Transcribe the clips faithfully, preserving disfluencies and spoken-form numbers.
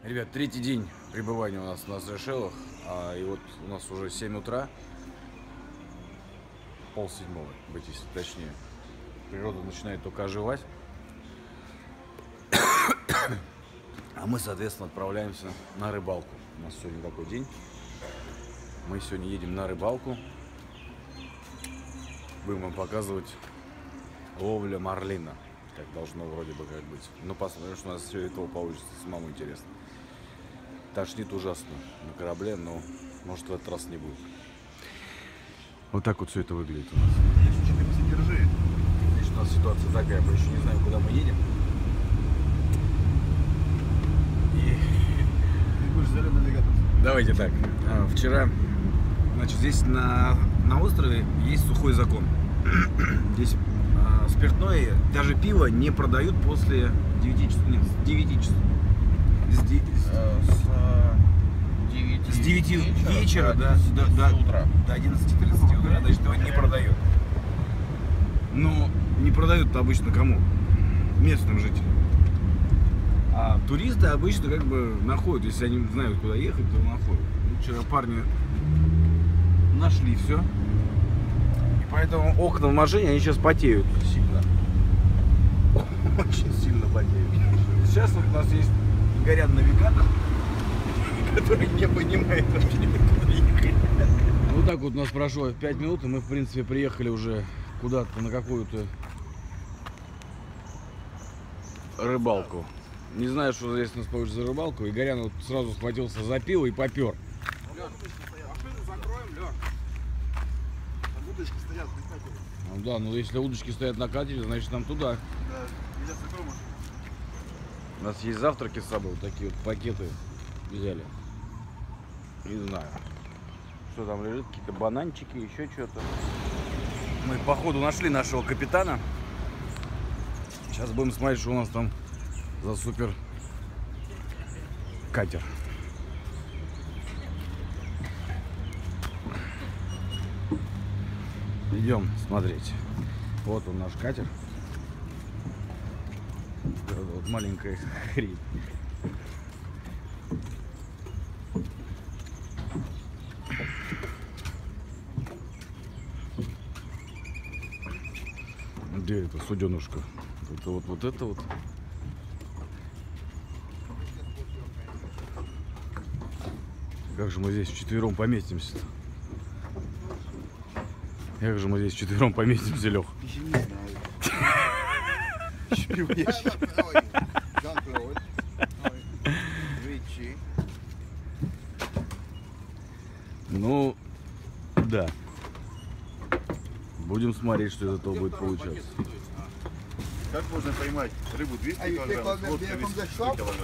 Ребят, третий день пребывания у нас на Сейшелах, а, и вот у нас уже семь утра, пол седьмого, быть если точнее. Природа начинает только оживать, а мы, соответственно, отправляемся на рыбалку. У нас сегодня такой день. Мы сегодня едем на рыбалку. Будем вам показывать ловля марлина, как должно вроде бы как быть. Но посмотрим, что у нас все этого получится. Самому интересно. Тошнит ужасно на корабле, но может в этот раз не будет. Вот так вот все это выглядит у нас. Держи. Здесь у нас ситуация такая, мы еще не знаем, куда мы едем. И... Ты будешь зеленый навигатор. Давайте так. А, вчера, значит, здесь на, на острове есть сухой закон. Здесь а, спиртное, даже пиво не продают после девяти часов. Нет, с девяти часов. С, де... С девяти, с девяти вечера, вечера до, до, до, утра. до одиннадцати тридцати утра, значит, его не продают. Но не продают-то обычно кому? Местным жителям. А туристы обычно как бы находят, если они знают, куда ехать, то находят. Ну, вчера парни нашли все. И поэтому окна в машине, они сейчас потеют сильно. Очень сильно потеют. Сейчас вот у нас есть горят навигатор, который не понимает вообще, куда ехать. Вот так вот у нас прошло пять минут, и мы, в принципе, приехали уже куда-то на какую-то рыбалку. Не знаю, что здесь у нас получится за рыбалку. Игорян вот сразу схватился за пиво и попер. Закроем, Лёш. Там удочки стоят, катер. Ну да, но если удочки стоят на катере, значит нам туда. Да, нельзя закроем машину. У нас есть завтраки с собой, вот такие вот пакеты взяли. Не знаю, что там лежит, какие-то бананчики, еще что-то. Мы походу нашли нашего капитана. Сейчас будем смотреть, что у нас там за супер катер. Идем смотреть. Вот он, наш катер. Вот, вот маленькая хрень. Где это суденушка? Это вот, вот это вот. Как же мы здесь вчетвером поместимся? Как же мы здесь вчетвером поместимся, Лех? Еще не знаю. Ну, да. Будем смотреть, что из этого будет получаться. Как можно поймать рыбу двести килограмм, лодка весит сто килограмм?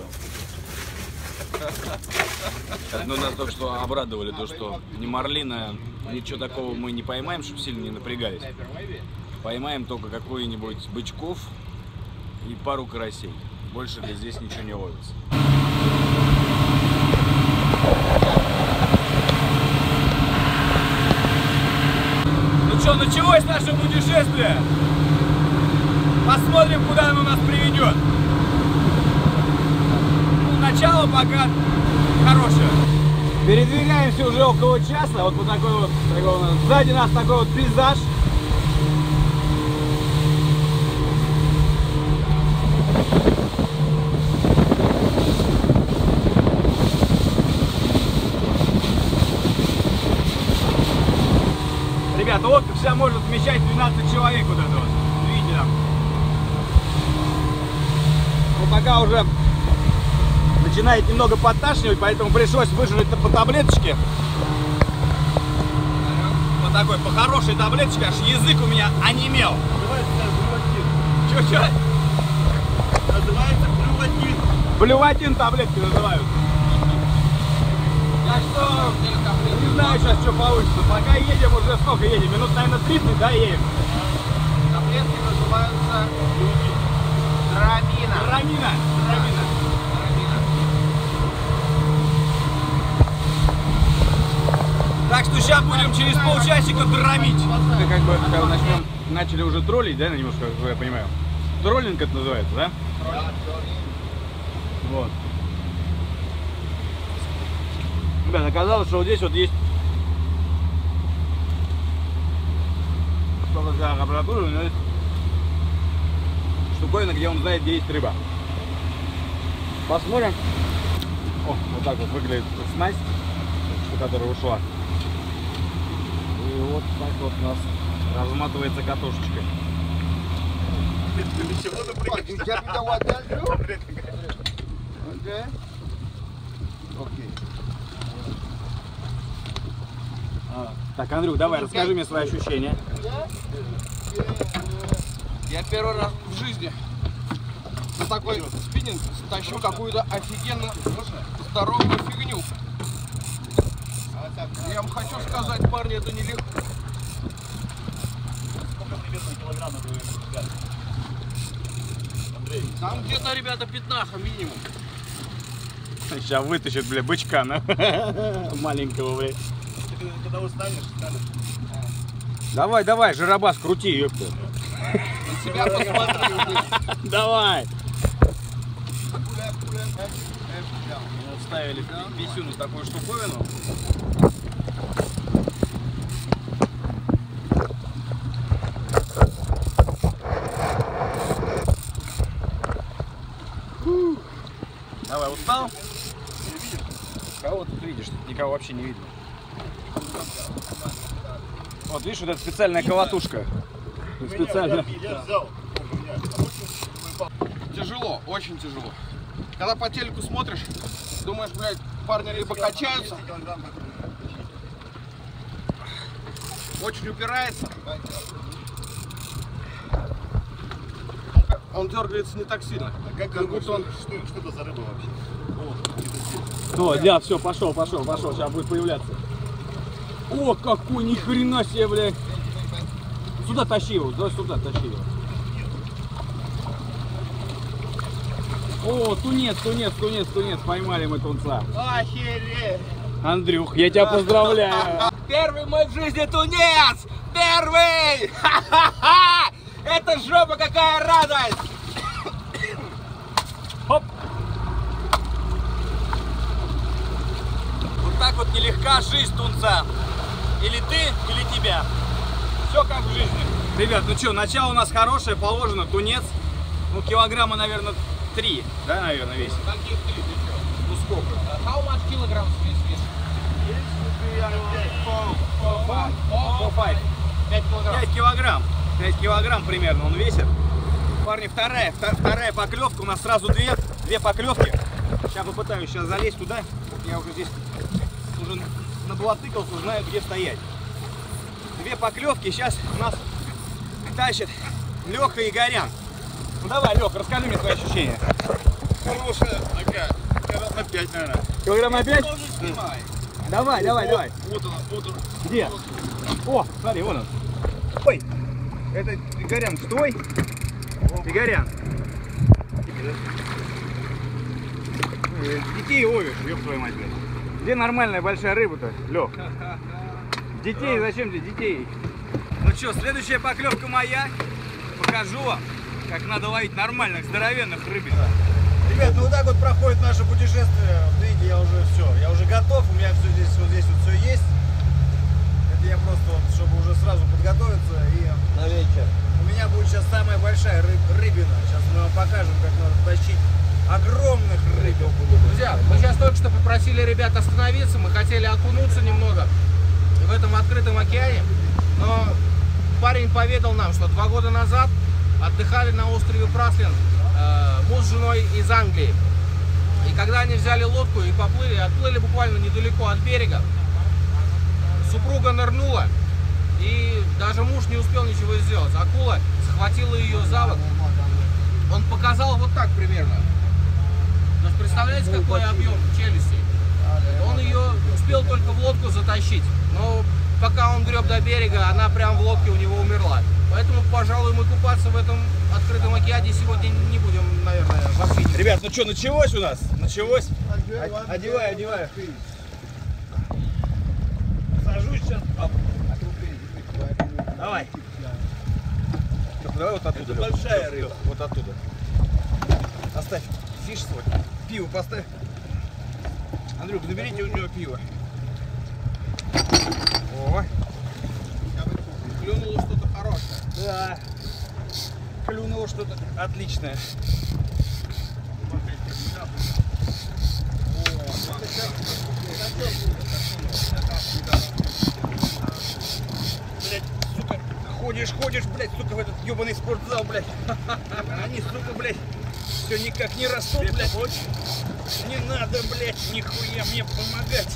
Ну, нас только что обрадовали, то, что ни марлина, ничего такого мы не поймаем, чтобы сильно не напрягались. Поймаем только какой-нибудь бычков и пару карасей. Больше для здесь ничего не ловится. Ну что, началось наше путешествие. Посмотрим, куда оно нас приведет. Ну, начало пока хорошее. Передвигаемся уже около часа. Вот, вот такой вот, такой вот, сзади нас такой вот пейзаж. Ребята, лодка вся может вмещать двенадцать человек, вот это вот. Видите там. Ну, пока уже начинает немного подташнивать, поэтому пришлось выжрать по таблеточке. Вот такой, по хорошей таблеточке, аж язык у меня онемел. Чё-чё? Называется блюватин. Блюватин таблетки называют. Так что не знаю сейчас, что получится. Пока едем уже сколько едем? Минут, наверное, тридцать, да, едем? Таблетки называются драмина. Драмина. Драмина. Так что сейчас будем через полчасика драмить. Это как бы, когда начнем, начали уже троллить, да, немножко, как я понимаю. Троллинг это называется, да? Вот. Ребят, оказалось, что вот здесь вот есть что такая аппаратура, у него есть штуковина, где он знает, где есть рыба. Посмотрим. О, вот так вот выглядит снасть, которая ушла. И вот так вот у нас разматывается катушечка. Так, Андрюх, давай, расскажи мне свои ощущения. Я первый раз в жизни на такой спиннинг тащу какую-то офигенно здоровую фигню. Я вам хочу сказать, парни, это нелегко. Сколько примерно килограммов вы взяли? Андрей. Там где-то, ребята, пятнаха минимум. Сейчас вытащит, бля, бычка, на маленького, бля. Ты когда устанешь, станешь. Давай, давай, жиробас, крути, ёпта. На себя посмотри. Давай. Вставили писюну такую штуковину. Давай, устал? Кого тут видишь? Никого вообще не видно. Вот видишь, вот эта специальная колотушка. Специально. Я взял. Тяжело, очень тяжело. Когда по телеку смотришь, думаешь, блядь, парни либо качаются, очень упирается. Он дергается не так сильно. А как, как будто он... Что, что это за рыба вообще? О, да, все, пошел, пошел, пошел, сейчас будет появляться. О, какой ни хрена себе, блядь. Сюда тащи его, да, сюда тащи его. О, тунец, тунец, тунец, тунец, поймали мы тунца. Охереть! Андрюх, я тебя поздравляю. Первый мой в жизни тунец! Первый! Ха-ха-ха! Это жопа, какая радость! Хоп. Вот так вот нелегка жизнь тунца. Или ты, или тебя. Все как в жизни. Ребят, ну что, начало у нас хорошее, положено, тунец. Ну, килограмма, наверное, три, да, наверное, весит. Каких три? Ты что? Ну, сколько? How much kilograms this fish? пять килограмм. пять килограмм. пять килограмм примерно он весит. Парни, вторая, вторая поклевка. У нас сразу две, две поклевки. Сейчас попытаюсь сейчас залезть туда. Я уже здесь уже наблатыкался, знаю, где стоять. Две поклевки. Сейчас у нас тащит Леха и Игорян. Ну давай, Леха, расскажи мне свои ощущения. Хорошая такая. Килограмм на пять, наверное. Килограмм на пять? Снимай. Давай, давай, давай. Вот он, вот он. Где? О, смотри, вон он. Ой, это Игорян, стой. Игорян. Детей ловишь, ёб твою мать, блядь. Где нормальная большая рыба-то, Лёх? Детей, зачем тебе детей? Ну что, следующая поклевка моя. Покажу вам, как надо ловить нормальных, здоровенных рыбин. Ребят, ну вот так вот проходит наше путешествие. Видите, я уже все, я уже готов, у меня все здесь, вот здесь вот все есть. Это я просто вот, чтобы уже сразу подготовиться и на вечер. У меня будет сейчас самая большая рыб, рыбина. Сейчас мы вам покажем, как надо тащить огромных рыбин. Друзья, мы сейчас только что попросили ребят остановиться, мы хотели окунуться немного в этом открытом океане, но парень поведал нам, что два года назад отдыхали на острове Праслин э, муж с женой из Англии. И когда они взяли лодку и поплыли, отплыли буквально недалеко от берега, супруга нырнула, и даже муж не успел ничего сделать. Акула схватила ее за вот. Он показал вот так примерно. То есть представляете, какой объем челюсти? Он ее успел только в лодку затащить. Но пока он греб до берега, она прям в лодке у него умерла. Поэтому, пожалуй, мы купаться в этом открытом океане сегодня не будем, наверное, вообще. Ребят, ну что, началось у нас? Началось. Одевай, одевай. Сажусь сейчас. Давай. Давай вот оттуда. Это большая рыба. Вот оттуда. Оставь фиш свой. Пиво поставь. Андрюк, наберите у него пиво. О. Клюнуло что-то хорошее. Да. Клюнуло что-то отличное. Блять, сука, ходишь, ходишь, блять, сука, в этот ебаный спортзал, блять. Они, сука, блять, все никак не растут, блять. Не надо, блять, нихуя мне помогать.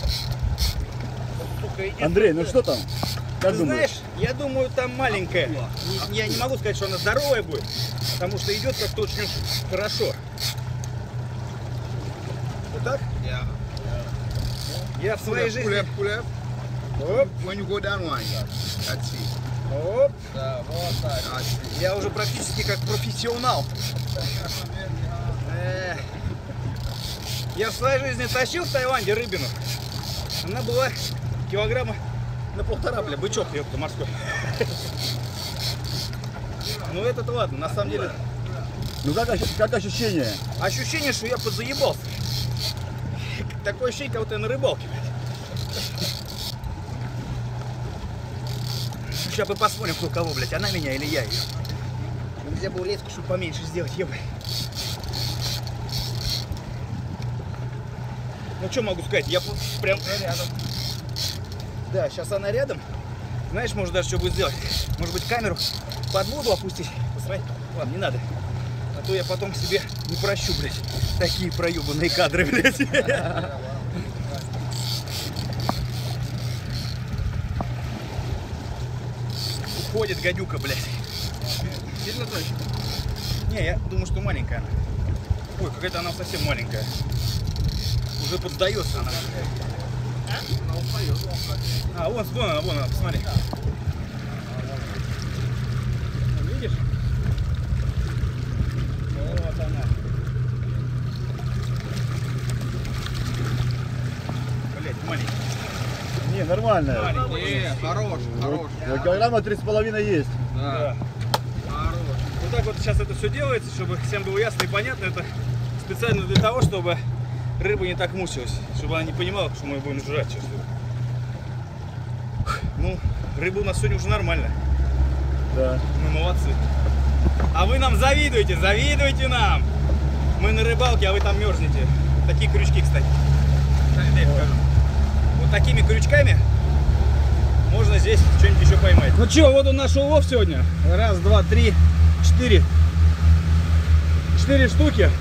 Сука, Андрей, ну что там? Как Ты думаешь? знаешь, я думаю, там маленькая. Не- Я не могу сказать, что она здоровая будет, потому что идет как-то очень хорошо. Вот так? Yeah. Я в своей жизни... Pull up, pull up. Оп, When you go down one, that's it. оп. Да, вот так. That's it. Я уже практически как профессионал. Э, Я в своей жизни тащил в Таиланде рыбину. Она была килограмма на полтора, бля, бычок, ёпта, морской. Ну это-то ладно, на самом деле. Ну как, ощ- как ощущение? Ощущение, что я подзаебался. Такое ощущение, как будто я на рыбалке. Сейчас мы посмотрим, кто кого, блядь, она меня или я ее. Нельзя было леску, чтобы поменьше сделать, ебать. Ну что могу сказать, я п- прям рядом. Да, сейчас она рядом. Знаешь, может даже что будет сделать? Может быть камеру под воду опустить? Посмотри. Ладно, не надо. А то я потом себе не прощу, блядь. Такие проебанные кадры, блядь. Уходит гадюка, блядь. Сильно точно? Не, я думаю, что маленькая она. Ой, какая-то она совсем маленькая. Уже поддается она. А, вон, вон она, вон она, посмотри. Видишь? Вот она. Блять, маленькая. Не, нормально. Маленькая. Не, хорош, хорош. Вот килограмма три с половиной есть. Да. Хорош. Вот так вот сейчас это все делается, чтобы всем было ясно и понятно. Это специально для того, чтобы рыба не так мучилась, чтобы она не понимала, что мы ее будем жрать. Сейчас. Ну, рыба у нас сегодня уже нормально. Да. Мы молодцы. А вы нам завидуете, завидуйте нам. Мы на рыбалке, а вы там мерзнете. Такие крючки, кстати. Дай я покажу. Вот такими крючками можно здесь что-нибудь еще поймать. Ну что, вот он наш улов сегодня. Раз, два, три, четыре. Четыре штуки.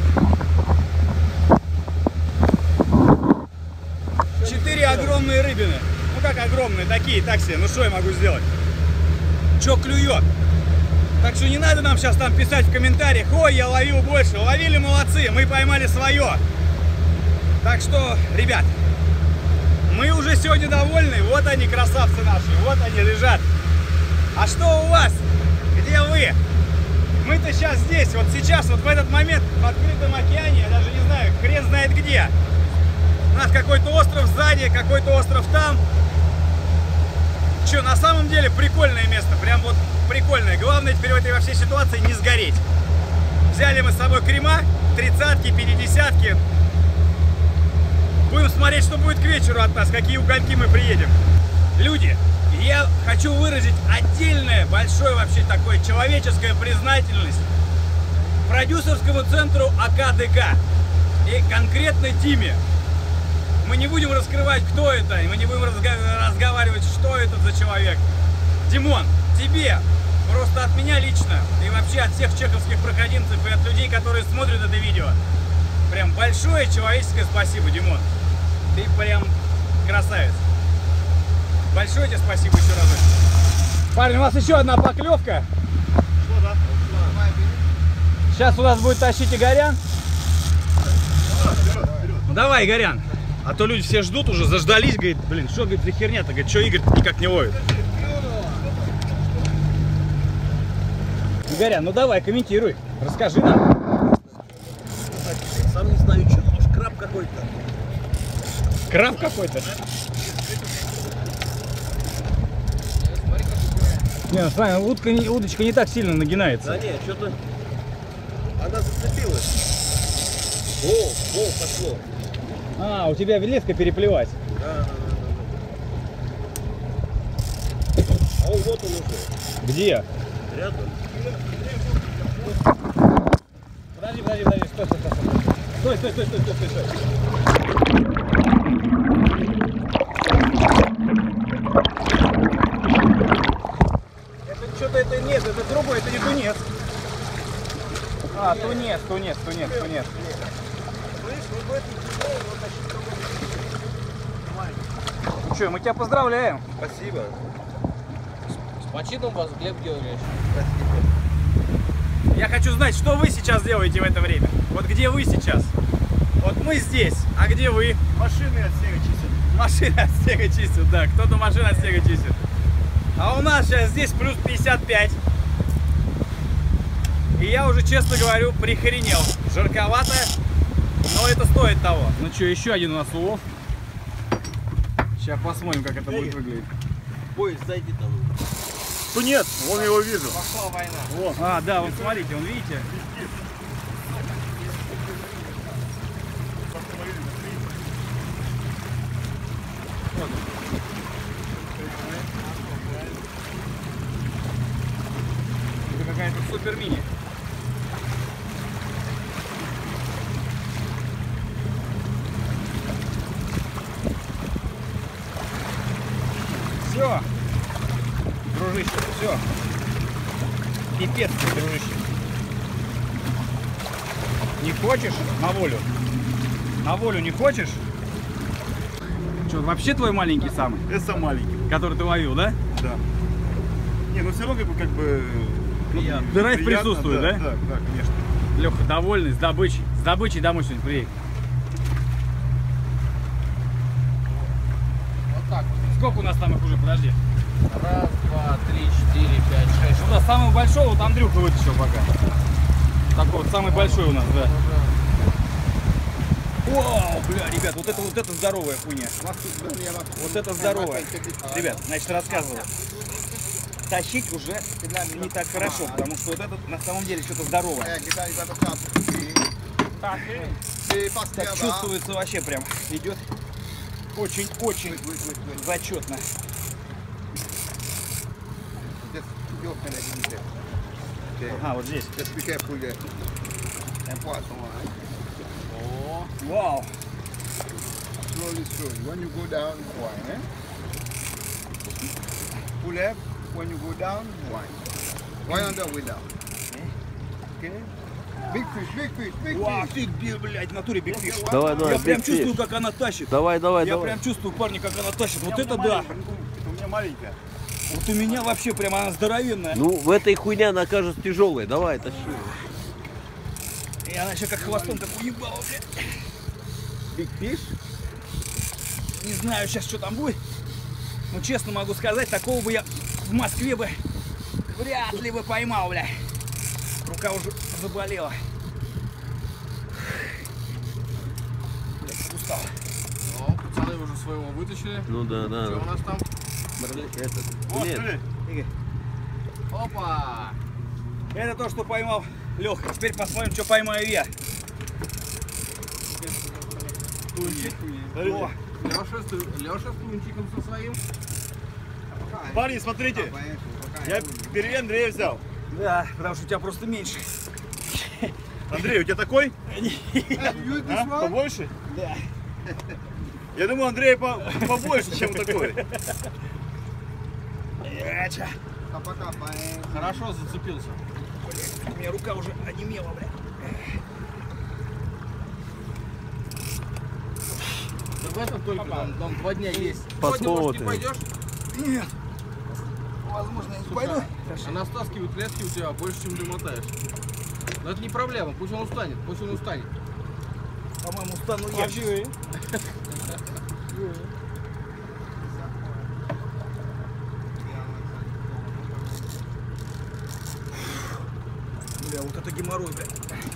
Четыре огромные рыбины. Ну как огромные, такие, так себе. Ну что я могу сделать? Че клюет? Так что не надо нам сейчас там писать в комментариях: ой, я ловил больше. Ловили, молодцы, мы поймали свое. Так что, ребят, мы уже сегодня довольны. Вот они, красавцы наши, вот они лежат. А что у вас? Где вы? Мы-то сейчас здесь, вот сейчас, вот в этот момент в открытом океане, я даже не знаю, хрен знает где. У нас какой-то остров сзади, какой-то остров там. Че, на самом деле прикольное место, прям вот прикольное. Главное теперь в этой во всей ситуации не сгореть. Взяли мы с собой крема, тридцатки, пятидесятки. Будем смотреть, что будет к вечеру от нас, какие угольки мы приедем. Люди, я хочу выразить отдельное, большое вообще такое человеческая признательность продюсерскому центру АК-ДК и конкретно Диме. Мы не будем раскрывать, кто это, и мы не будем разго разговаривать, что это за человек. Димон, тебе, просто от меня лично, и вообще от всех чеховских проходимцев, и от людей, которые смотрят это видео, прям большое человеческое спасибо, Димон. Ты прям красавец. Большое тебе спасибо еще раз. Парни, у нас еще одна поклевка. Что, да? Сейчас у нас будет тащить Игорян. Давай, Игорян. А то люди все ждут уже, заждались, говорит, блин, что, говорит, за херня-то, говорит, что Игорь никак не ловит. Игорян, ну давай, комментируй, расскажи нам. Сам не знаю, что, может краб какой-то. Краб какой-то? Не, ну смотри, утка, не- удочка не так сильно нагинается. Да нет, что-то она зацепилась. О, о, пошло. А, у тебя леска переплевать. Да, да, да, О, вот он уже. Где? Рядом. Подожди, подожди, подожди, стой, стой, стой, стой, стой, стой, стой, стой, стой. Это что-то это нет, это другой, это не тунец. А, тунец, тунец, тунец, тунец. Ну что, мы тебя поздравляем. Спасибо. С почином вас, Глеб Георгиевич. Я хочу знать, что вы сейчас делаете в это время. Вот где вы сейчас? Вот мы здесь, а где вы? Машины от снега чистят. Машины от снега чистят, да, кто-то машины от снега чистит. А у нас сейчас здесь плюс пятьдесят пять. И я уже, честно говорю, прихренел. Жарковато, но это стоит того. Ну что, еще один у нас улов. Сейчас посмотрим, как это будет выглядеть. Поезд, зайди там. Ну нет, вон его вижу. Пошла война. Вон. А, да, вот смотрите, он, видите? Это какая-то супер мини. Все, дружище, все. Пипец, дружище. Не хочешь? На волю. На волю не хочешь? Что, вообще твой маленький самый? Это маленький. Который ты ловил, да? Да. Не, ну все равно как бы, как бы Приятно. Драйв присутствует, да? Да, да, да, конечно. Леха довольный, с добычей. С добычей домой сегодня приедет. Вот так вот. Сколько у нас там их уже? Подожди. Раз, два, три, четыре, пять, шесть. Ну да, самый большой вот Андрюха вытащил пока. Такой вот самый большой у нас, да. Вау, бля, ребят, вот это вот это здоровая хуйня. Вот это здоровая. Ребят, значит, рассказываю. Тащить уже не так хорошо, потому что вот это на самом деле что-то здоровое. Так чувствуется вообще прям. Идет очень-очень зачетно. Ага, вот здесь. О, вау. Slowly, slowly. When you go down, wine, eh? Pull up. When you go down, wine. Wine on the way down. Okay? Big fish, big fish, big Вау, fish. ты где, блядь, в натуре биг фиш. Давай, давай, Я прям big чувствую, fish. как она тащит. Давай, давай, Я давай. прям чувствую, парни, как она тащит. Вот У это меня да. маленькая, ну, у меня маленькая. Вот у меня вообще прям она здоровенная. Ну, в этой хуйне она окажется тяжелой. Давай, тащи. И она еще как хвостом так уебала, блядь. Big fish. Не знаю сейчас, что там будет. Но честно могу сказать, такого бы я в Москве бы вряд ли бы поймал, бля. Рука уже заболела. Блядь, устал. Ну, пацаны уже своего вытащили. Ну да, да. Что у нас там? Этот. Вот, Нет. смотри. Игорь, Опа! это то, что поймал Леха. Теперь посмотрим, что поймаю я. Тунчик. Смотрите. О, Леша с, ту- Леша с тунчиком со своим. Парни, смотрите. Я впереди Андрея взял. да, потому что у тебя просто меньше. Андрей, у тебя такой? Use this А? one. Побольше? Да. Я думаю, Андрей по побольше, чем такой. Яча. Капа-капа, eh. Хорошо зацепился. У меня рука уже онемела, бля. Да в этом только там, там два дня есть. Посмотрим. Сегодня, может, не пойдешь? Нет. Возможно, я не пойду. Она стаскивает лески у тебя больше, чем ты мотаешь. Но это не проблема, пусть он устанет, пусть он устанет. По-моему, стану я. Бля, вот это геморрой, бля.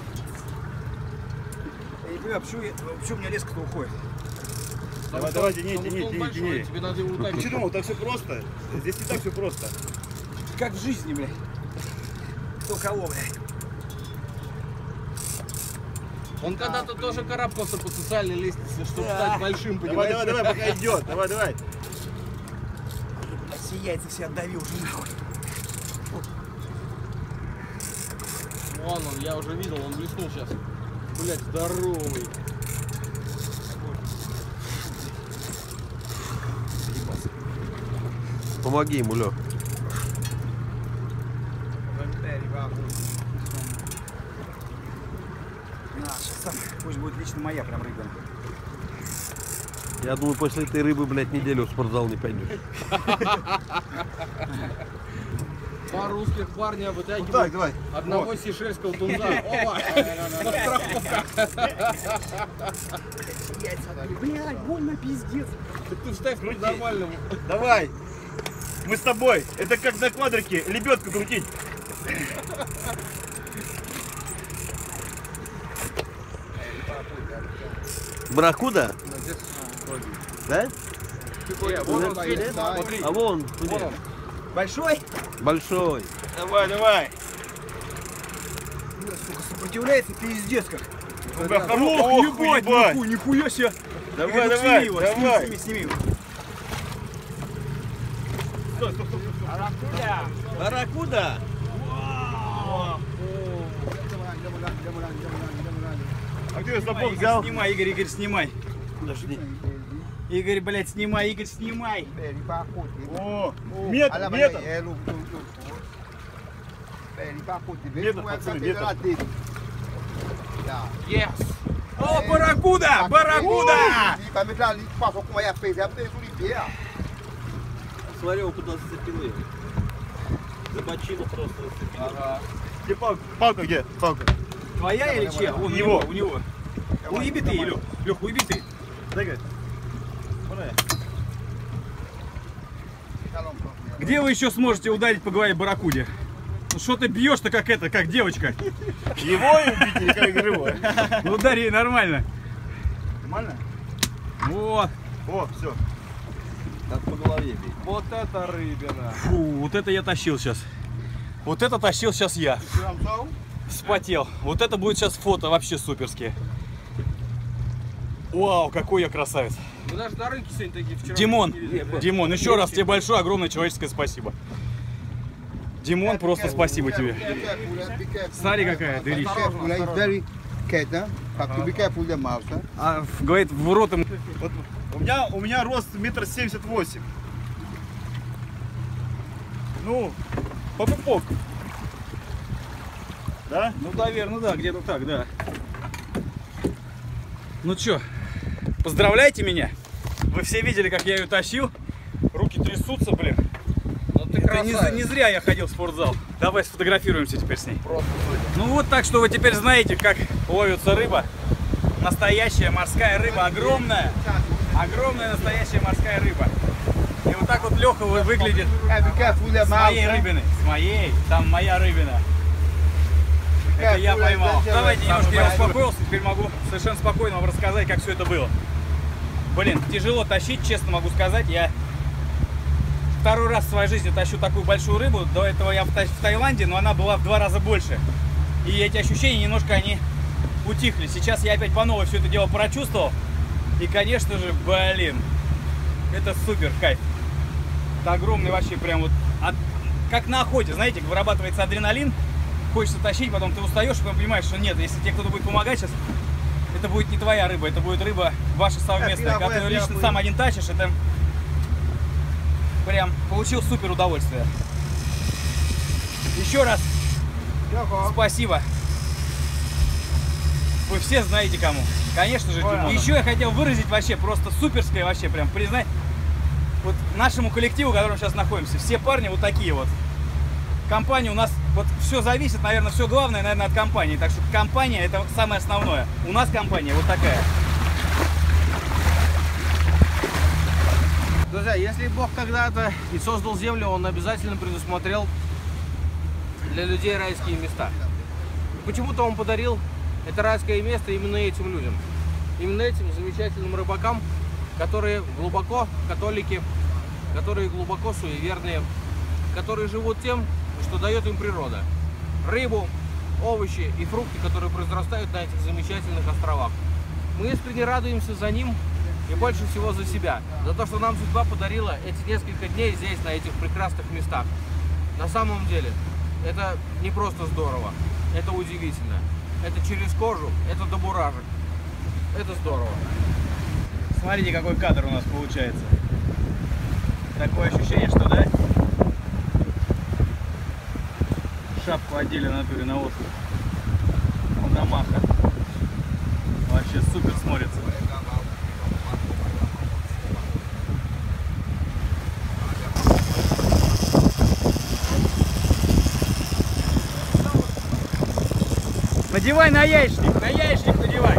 Я не понимаю, почему, я, почему у меня резко-то уходит. Давай, Потому давай, что- тяни, потому тяни, что он тяни, большой, тяни. тебе надо его Ты утопить. что думал, так все просто? Здесь не так все просто. Как в жизни, бля. Кто кого, бля. Он когда-то тоже карабкался по социальной лестнице, чтобы Да. стать большим, Давай, понимаешь? давай, давай, пока идет. Давай, давай. Блядь, яйца все отдавил уже нахуй. Вон он, я уже видел, он блеснул сейчас. Блять, здоровый. Помоги ему, Лёх. На, сейчас пусть будет лично моя прям рыба. Я думаю, после этой рыбы, блядь, неделю в спортзал не пойдешь. Два русских парня вытягивают Так, давай. одного вот. Сейшельского тунца. Опа! Блядь, больно, пиздец. Так ты вставь нормально. Давай. Мы с тобой. Это как на квадрике лебедку крутить. Барракуда? Да? Вон он светит, смотри. А вон, Вон он. Большой? большой. Давай, давай. Сука, сопротивляется пиздец как. Ох, ебать, ебать. Нихуя себе. Давай, давай, его, давай. Сними, сними, сними. Стой, стой, стой, стой. Барракуда? А где я сапог взял? Снимай, Игорь, Игорь, снимай. Подожди. Игорь, блядь, снимай, Игорь, снимай. О, метр, метр. Метр, пацаны, метр. Yes. О, барракуда, барракуда! Смотри, он куда зацепил ее. За бочину просто зацепил. Ага. Где палка? Палка где? Палка. Твоя или чья? У него. У него. Уеби ты, Лёх. Лёх, уеби ты. Дай-ка. Где вы еще сможете ударить по голове барракуде? Ну что ты бьешь-то как это, как девочка? Его убить или как его? Ну ударь ей нормально. Нормально? Вот. О, все. Так по голове бей. Вот это рыбина. Фу, вот это я тащил сейчас. Вот это тащил сейчас я. Вспотел. Вот это будет сейчас фото вообще суперские. Вау, какой я красавец. Мы даже на рынке сегодня такие вчера. Димон, не видели, да? Димон, еще раз тебе большое, огромное человеческое спасибо. Димон, просто спасибо тебе. Смотри, какая дырища. А, говорит, в рот ему. Вот у меня, у меня рост метр семьдесят восемь. Ну, по пупок. Да? Ну, наверное, да, где-то так, да. Ну чё, поздравляйте меня. Вы все видели, как я ее тащил. Руки трясутся, блин. Ну ты Это не, красавец. не зря я ходил в спортзал. Давай сфотографируемся теперь с ней. Просто Ну вот так, что вы теперь знаете, как ловится рыба. Настоящая морская рыба, огромная. Огромная настоящая морская рыба. И вот так вот Леха выглядит с моей рыбиной. С моей, там моя рыбина. Это я поймал. Давайте немножко я успокоился, теперь могу совершенно спокойно вам рассказать, как все это было. Блин, тяжело тащить, честно могу сказать. Я второй раз в своей жизни тащу такую большую рыбу. До этого я в Таиланде, но она была в два раза больше. И эти ощущения немножко они утихли. Сейчас я опять по новой все это дело прочувствовал. И, конечно же, блин, это супер кайф. Это огромный вообще прям вот, от, как на охоте, знаете, вырабатывается адреналин. Хочется тащить, потом ты устаешь, и потом понимаешь, что нет, если тебе кто-то будет помогать сейчас, это будет не твоя рыба, это будет рыба ваша совместная. Когда ты лично сам один тащишь, это прям получил супер удовольствие. Еще раз спасибо. Вы все знаете кому. Конечно же, Димону. Еще я хотел выразить вообще просто суперское, вообще прям признать вот нашему коллективу, в котором сейчас находимся. Все парни вот такие вот. Компания у нас, вот все зависит, наверное, все главное, наверное, от компании. Так что компания — это самое основное. У нас компания вот такая. Друзья, если Бог когда-то и создал землю, Он обязательно предусмотрел для людей райские места. Почему-то Он подарил это райское место именно этим людям. Именно этим замечательным рыбакам, которые глубоко католики, которые глубоко суеверные, которые живут тем, что дает им природа. Рыбу, овощи и фрукты, которые произрастают на этих замечательных островах. Мы искренне радуемся за ним, и больше всего за себя. За то, что нам судьба подарила эти несколько дней здесь, на этих прекрасных местах. На самом деле, это не просто здорово, это удивительно. Это через кожу, это до мурашек. Это здорово. Смотрите, какой кадр у нас получается. Такое ощущение, что, да? Шапку одели на натуре на отдых. На маха. Вообще супер смотрится. Надевай на яичник, на яичник надевай.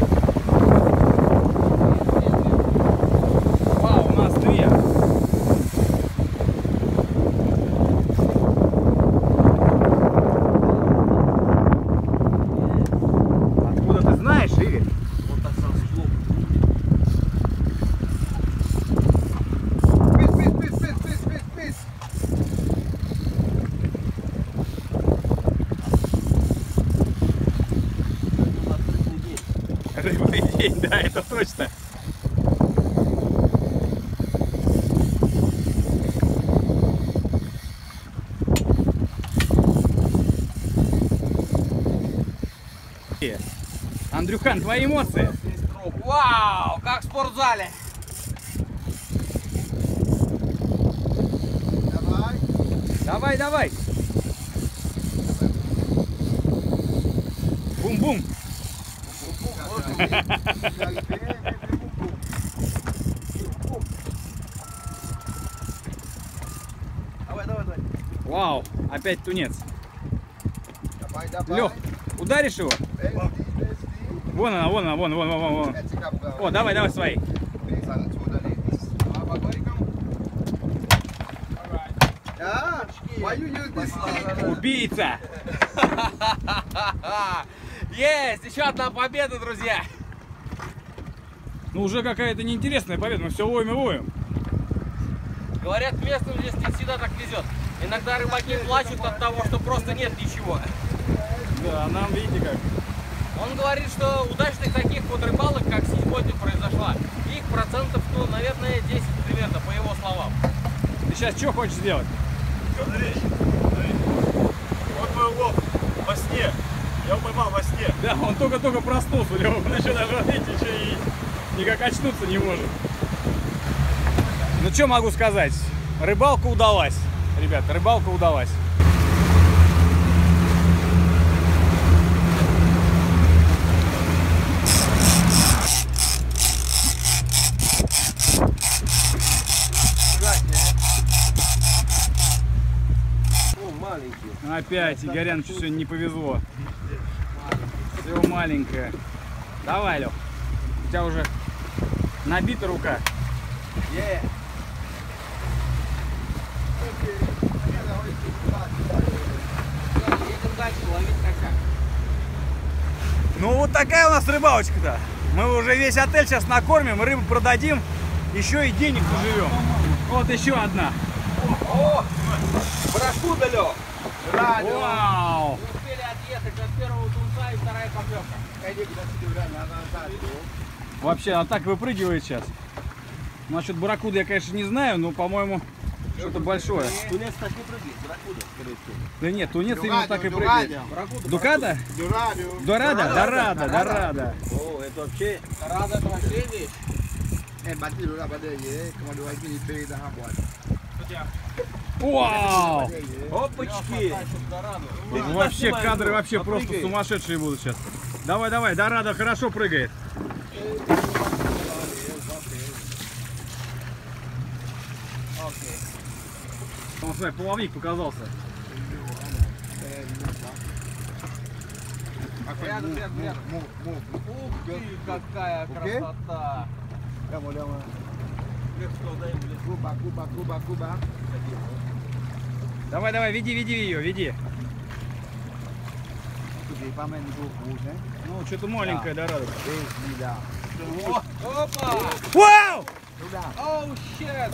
Вау, у нас две. Откуда ты знаешь, Игорь? Вот так сразу хлоп. Fish, fish, fish, fish, fish, fish, fish. Рыбный день, да, это точно. Андрюхан, твои эмоции? Вау, как в спортзале. Давай. Давай, давай. Бум-бум. Давай, давай, давай. Вау, опять тунец. Давай, давай. Лех, ударишь его? Вон она, вон она, вон, вон, вон, вон. О, давай, давай свои. Yeah. Why you use this stick? Убийца. Есть, еще одна победа, друзья. Ну уже какая-то неинтересная победа, мы все ловим и ловим. Говорят, местным здесь не всегда так везет. Иногда рыбаки плачут от того, что просто нет ничего. Да, нам видите как. Он говорит, что удачных таких вот рыбалок, как сегодня произошла, их процентов, ну, наверное, десять примерно, по его словам. Ты сейчас что хочешь сделать? Смотри, смотри. Вот мой улов во сне. Я его поймал во сне. Да, он только-только проснулся, у него еще даже, видите, еще и никак очнуться не может. Ну что могу сказать? Рыбалка удалась. Ребята, рыбалка удалась. Опять Игоряновичу сегодня не повезло. Все маленькое. Давай, Лех. У тебя уже набита рука. Yeah. Едем дальше ловить кока. Ну вот такая у нас рыбалочка-то. Мы уже весь отель сейчас накормим, рыбу продадим, еще и денег наживем. Вот еще одна. О, барракуда, Лёх. Вау! Мы успели отъехать от первого тунца и вторая поклевка. Вообще, она так выпрыгивает сейчас. Насчет барракуды я, конечно, не знаю, но, по-моему, что-то большое. Тунец так не прыгает, барракуда, скорее всего. Да нет, тунец именно так и прыгает. Дуката? Дорада? Дорада, Дорада. О, это вообще... Рада, это вообще вещь. Вау! Опачки! Ну, вообще кадры вообще просто сумасшедшие будут сейчас. Давай, давай, Дорада хорошо прыгает. Он, смотри, плавник показался. Рядом, рядом, рядом. Ух ты, какая красота. Давай, давай, веди, веди ее, веди. Ну, что-то маленькая Дорада. Опа! Вау! Оу, щет!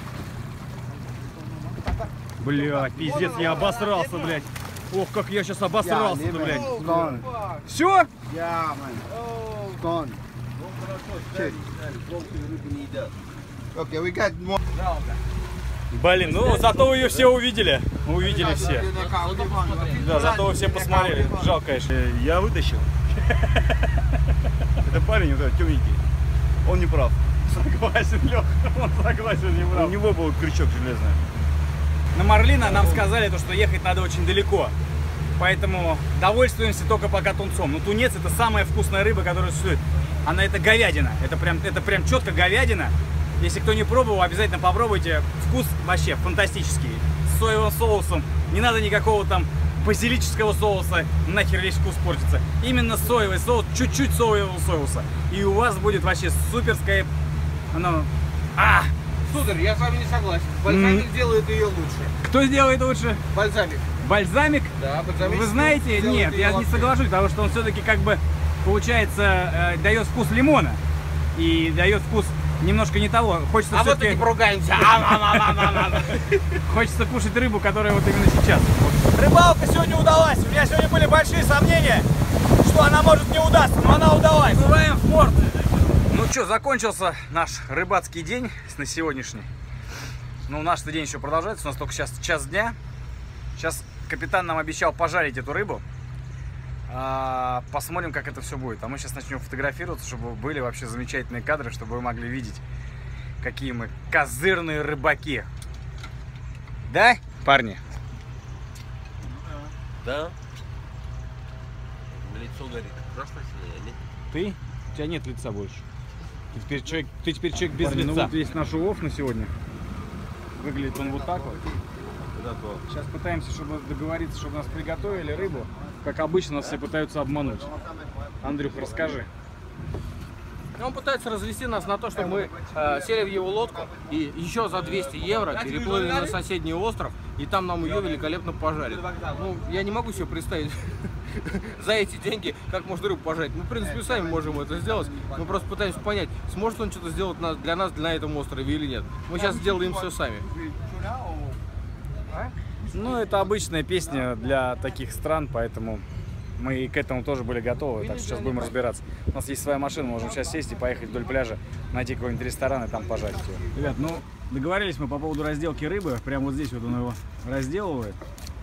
Блядь, пиздец, я обосрался, блядь. Ох, как я сейчас обосрался, блядь. Gone. Все? Yeah, man. Оу, Gone. Okay, we got more. Блин, ну зато вы ее все увидели. Увидели все. Да, зато вы все посмотрели. Жалко, конечно. Я вытащил. Это парень, вот этот темненький. Он не прав. Согласен, Леха. Он согласен, не прав. У него был крючок железный. На Марлина нам сказали, то, что ехать надо очень далеко. Поэтому довольствуемся только пока тунцом. Но тунец — это самая вкусная рыба, которая существует. Она — это говядина. Это прям, это прям четко говядина. Если кто не пробовал, обязательно попробуйте. Вкус вообще фантастический. С соевым соусом. Не надо никакого там базилического соуса. Нахер весь вкус портится. Именно соевый соус, чуть-чуть соевого соуса. И у вас будет вообще суперское... Оно... А! Сударь, я с вами не согласен. Бальзамик mm. делает ее лучше. Кто сделает лучше? Бальзамик. Бальзамик? Да, бальзамик. Вы знаете, нет, я не соглашусь, потому что он все-таки как бы, получается, э, дает вкус лимона. И дает вкус немножко не того. Хочется а вот и поругаемся. Хочется кушать рыбу, которая вот именно сейчас. Рыбалка сегодня удалась. У меня сегодня были большие сомнения, что она может не удастся, но она удалась. Плываем в порт. Ну что, закончился наш рыбацкий день на сегодняшний. Ну, наш день еще продолжается. У нас только сейчас час дня. Сейчас капитан нам обещал пожарить эту рыбу. А, посмотрим, как это все будет. А мы сейчас начнем фотографироваться, чтобы были вообще замечательные кадры, чтобы вы могли видеть, какие мы козырные рыбаки. Да, парни? Да. Лицо горит. Красное сияние. Ты? У тебя нет лица больше. Ты теперь человек, ты теперь человек без Парни, лица. ну вот весь наш улов на сегодня. Выглядит он вот так вот. Сейчас пытаемся, чтобы договориться, чтобы нас приготовили рыбу. Как обычно, нас все пытаются обмануть. Андрюх, расскажи. Он пытается развести нас на то, что мы э, сели в его лодку и еще за двести евро переплыли на соседний остров, и там нам ее великолепно пожарят. Ну, я не могу себе представить за эти деньги, как можно рыбу пожарить. Мы, в принципе, сами можем это сделать. Мы просто пытаемся понять, сможет он что-то сделать для нас на этом острове или нет. Мы сейчас сделаем все сами. Ну, это обычная песня для таких стран, поэтому мы и к этому тоже были готовы, так что сейчас будем разбираться. У нас есть своя машина, можем сейчас сесть и поехать вдоль пляжа, найти какой-нибудь ресторан и там пожарить ее. Ребят, ну, договорились мы по поводу разделки рыбы. Прямо вот здесь вот он его разделывает.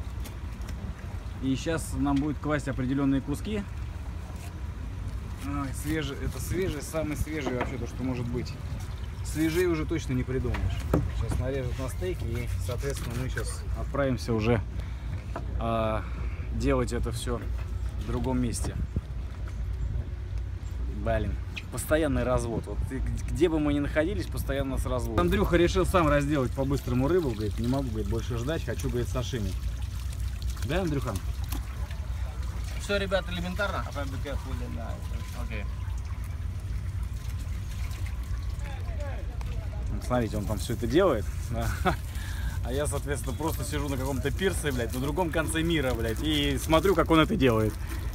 И сейчас нам будет класть определенные куски. Ой, свежий, это свежий, самый свежий вообще то, что может быть. Свежее уже точно не придумаешь. Сейчас нарежут на стейки и, соответственно, мы сейчас отправимся уже а, делать это все в другом месте. Блин, постоянный развод. Вот где бы мы ни находились, постоянно с разводом. Андрюха решил сам разделать по-быстрому рыбу. Говорит, не могу, говорит, больше ждать, хочу, говорит, сашими. Да, Андрюхан? Все, ребят, элементарно. Okay. Смотрите, он там все это делает. А я, соответственно, просто сижу на каком-то пирсе, блядь, на другом конце мира, блядь, и смотрю, как он это делает.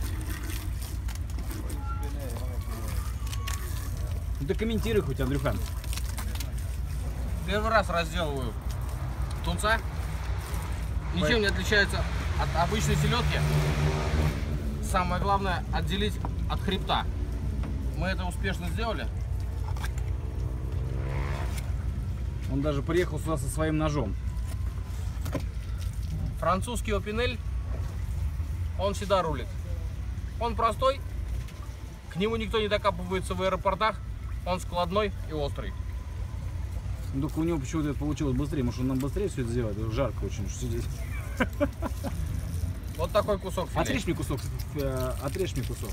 Ну ты комментируй хоть, Андрюхан. Первый раз разделываю тунца. Ничем не отличается от обычной селедки. Самое главное — отделить от хребта. Мы это успешно сделали. Он даже приехал сюда со своим ножом. Французский опинель, он всегда рулит. Он простой, к нему никто не докапывается в аэропортах, он складной и острый. Ну, только у него почему-то это получилось быстрее, может он нам быстрее все это сделает, жарко очень сидеть. Вот такой кусок филе. Отрежь мне кусок, отрежь мне кусок.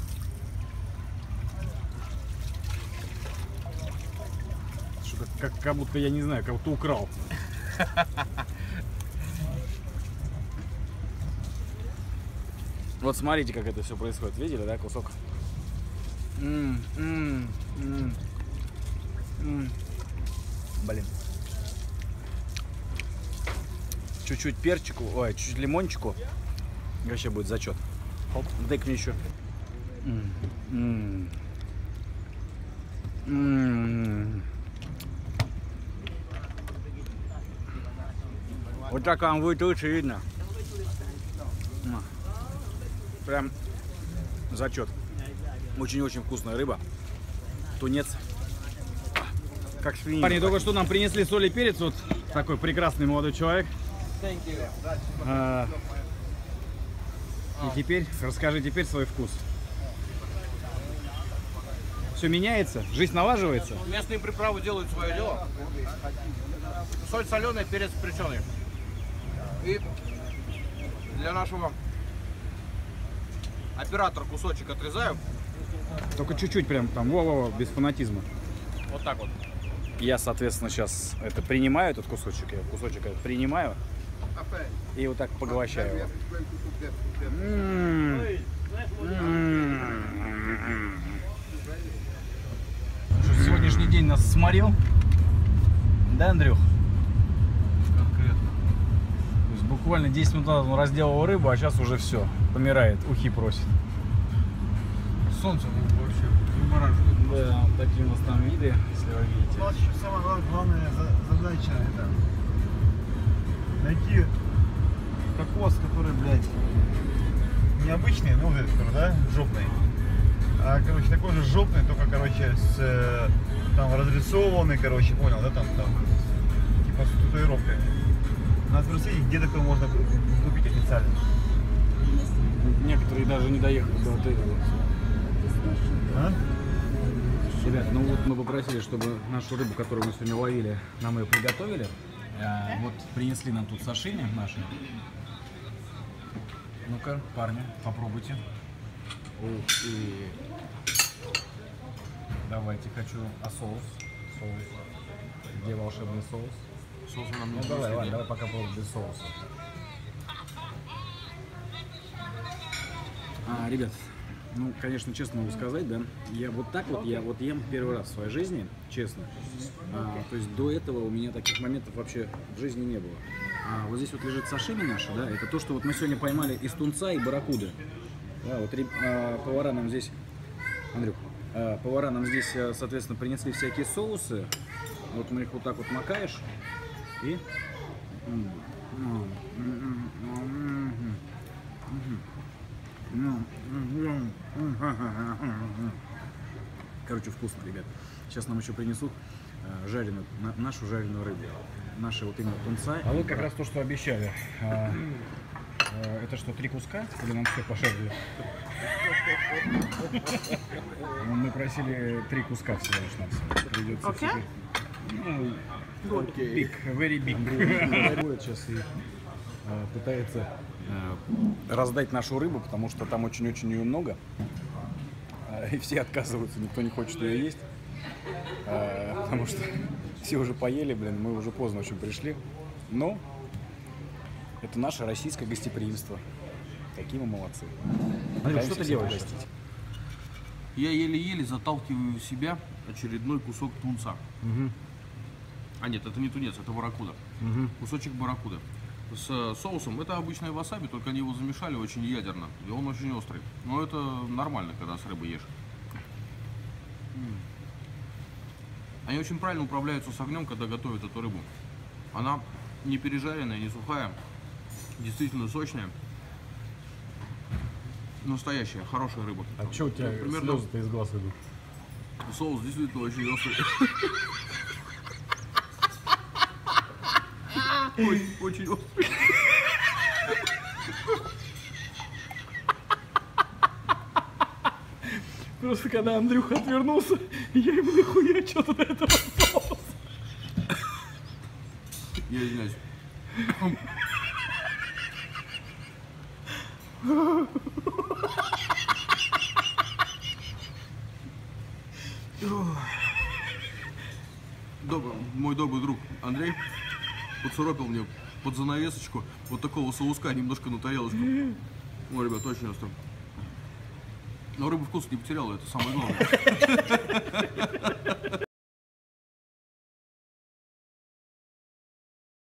Что-то как, как будто, я не знаю, как будто украл. Вот смотрите, как это все происходит. Видели, да, кусок? М -м -м -м -м. Блин. Чуть-чуть перчику, ой, чуть-чуть лимончику. И вообще будет зачет. Оп, дай-ка мне еще. М -м -м. Вот так вам будет лучше видно. Прям зачет. Очень-очень вкусная рыба. тунец. Как свинина. Парни, только что нам принесли соль и перец. Вот такой прекрасный молодой человек. А, и теперь, расскажи теперь свой вкус. Все меняется? Жизнь налаживается? Местные приправы делают свое дело. Соль соленая, перец приченый. И для нашего оператора кусочек отрезаю. Только чуть-чуть прям там, во-во-во, без фанатизма. Вот так вот. Я, соответственно, сейчас это принимаю, этот кусочек, я кусочек этот принимаю и вот так поглощаю его. М-м-м. М-м-м. Сегодняшний день нас сморил. Да, Андрюх? Конкретно. То есть буквально десять минут назад он разделал рыбу, а сейчас уже все, помирает, ухи просит. Солнце вообще вымораживает. Да, такие у нас там виды, если вы видите. У нас еще самая главная задача это найти кокос, который, блядь, необычный, ну, который, да, жопный. А, короче, такой же жопный, только, короче, с э, там разрисованный, короче, понял, да, там, там, типа с татуировкой. Надо спросить, где такой можно купить официально. Некоторые даже не доехали до отеля. А? Ребят, ну вот мы попросили, чтобы нашу рыбу, которую мы сегодня ловили, нам ее приготовили. А, вот принесли нам тут сашими наши. Ну-ка, парни, попробуйте. Ух ты. Давайте, хочу, а соус? Соус. Где волшебный соус? Соус нам не Ну давай, ладно, давай пока пробуем без соуса. А, ребят, ну, конечно, честно могу сказать, да, я вот так вот, я вот ем первый раз в своей жизни, честно. А, то есть до этого у меня таких моментов вообще в жизни не было. А вот здесь вот лежит сашими наша, да, это то, что вот мы сегодня поймали из тунца и барракуды. Да, вот а, повара нам здесь, Андрюх, а, повара нам здесь, соответственно, принесли всякие соусы. Вот мы их вот так вот макаешь и... Короче, вкусно, ребят. Сейчас нам еще принесут э, жареную, на, нашу жареную рыбу. Наши вот именно тунца. А вот как раз то, что обещали. А, а, это что, три куска? Или нам все пожарили? Мы просили три куска всего лишь нас. Придется Okay. теперь... Ну, big, very big. Сейчас и э, пытается э, раздать нашу рыбу, потому что там очень-очень ее много. Э, и все отказываются, никто не хочет ее есть. Э, потому что все уже поели, блин, мы уже поздно очень пришли. Но это наше российское гостеприимство. Какие мы молодцы. Андрей, что ты делаешь? Гостить. Я еле-еле заталкиваю в себя очередной кусок тунца. Угу. А нет, это не тунец, это барракуда. Угу. Кусочек барракуды. С соусом. Это обычное васаби, только они его замешали очень ядерно. И он очень острый. Но это нормально, когда с рыбой ешь. Они очень правильно управляются с огнем, когда готовят эту рыбу. Она не пережаренная, не сухая. Действительно сочная. Настоящая, хорошая рыба. А что у тебя ну, примерно... слезы-то из глаз идут? Соус действительно очень острый. Очень, очень острый. Просто когда Андрюха отвернулся, я ему нахуя что-то до этого соуса. Я извиняюсь. Добрый, мой добрый друг Андрей поцарапил мне под занавесочку вот такого соуска немножко на тарелочку. Ой, ребят, очень остро. Но рыба вкус не потеряла, это самое главное.